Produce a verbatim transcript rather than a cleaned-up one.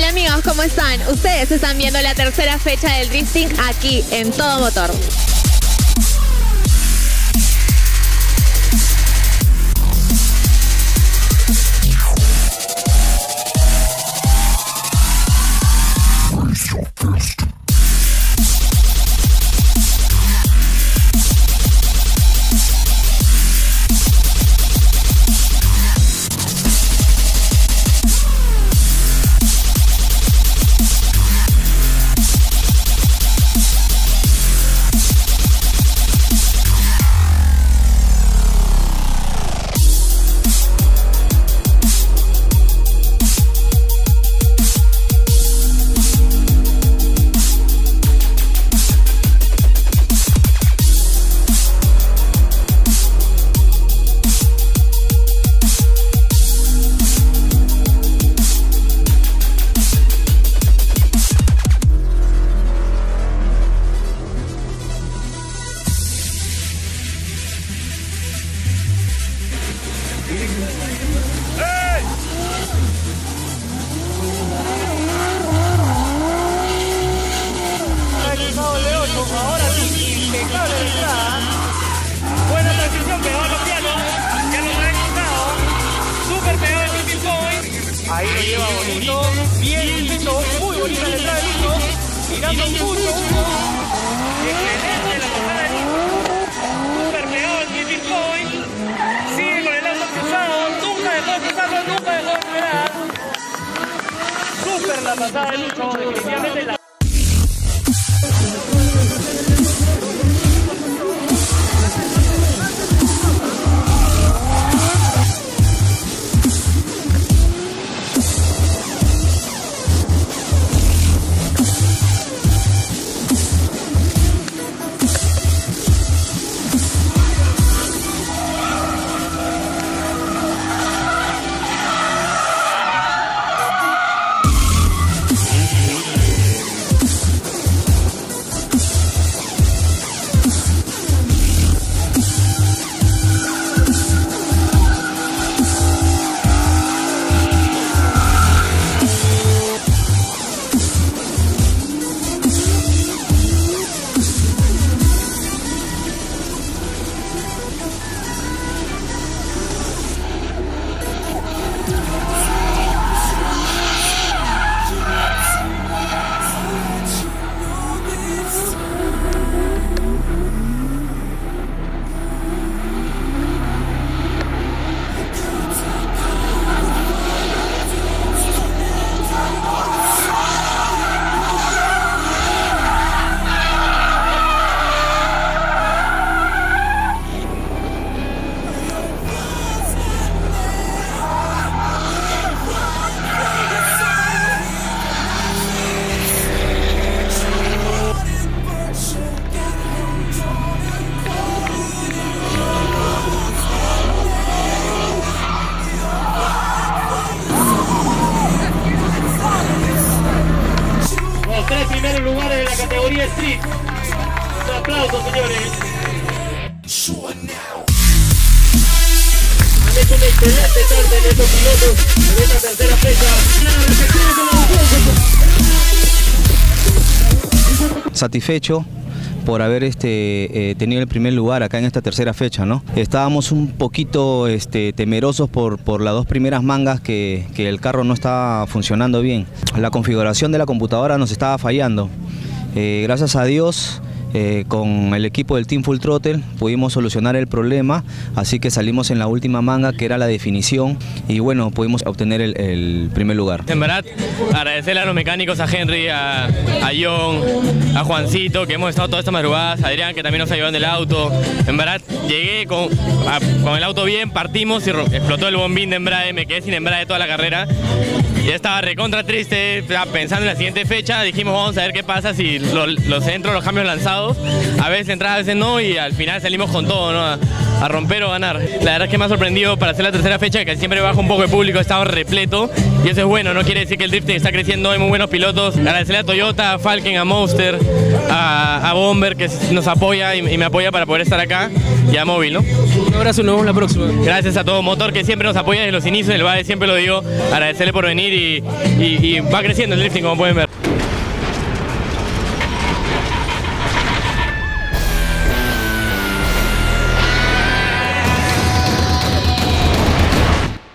Hola amigos, ¿cómo están? Ustedes están viendo la tercera fecha del drifting aquí en Todo Motor. Ahora sí, impecable de entrada. Buena transición, pegado a los pianos. Ya lo traen cruzado. Súper pegado el tipping point. Ahí lo lleva bonito. Bien listo. Muy bonita la entrada de Lito. Tirando mucho. Excelente la pasada de Lito. Súper pegado el tipping point. Sigue con el auto cruzado. Nunca dejó de cruzarlo, nunca dejó de acelerar. Súper la pasada de Lucho. Definitivamente la categoría Street. Un aplauso, señores. Han hecho un excelente salto en estos pilotos en esta tercera fecha. Satisfecho por haber este, eh, tenido el primer lugar acá en esta tercera fecha, ¿no? Estábamos un poquito este, temerosos por, por las dos primeras mangas que, que el carro no estaba funcionando bien. La configuración de la computadora nos estaba fallando. Eh, gracias a Dios, eh, con el equipo del Team Full Throttle pudimos solucionar el problema, así que salimos en la última manga, que era la definición, y bueno, pudimos obtener el, el primer lugar. En verdad, agradecerle a los mecánicos, a Henry, a, a John, a Juancito, que hemos estado todas estas madrugadas, a Adrián, que también nos ayudó en el auto. En verdad, llegué con, a, con el auto bien, partimos y explotó el bombín de embrague, me quedé sin embrague toda la carrera. Ya estaba recontra triste, pensando en la siguiente fecha, dijimos vamos a ver qué pasa si lo, los entro, los cambios lanzados, a veces entradas, a veces no, y al final salimos con todo, ¿no? a romper o ganar. La verdad es que me ha sorprendido para hacer la tercera fecha, que siempre baja un poco de público, ha estado repleto y eso es bueno, no quiere decir que el drifting está creciendo, hay muy buenos pilotos. Agradecerle a Toyota, a Falken, a Monster, a, a Bomber que nos apoya y, y me apoya para poder estar acá, y a Móvil, ¿no? Un abrazo, nos vemos la próxima. Gracias a todo Motor que siempre nos apoya desde los inicios del V A D E, siempre lo digo, agradecerle por venir y, y, y va creciendo el drifting como pueden ver.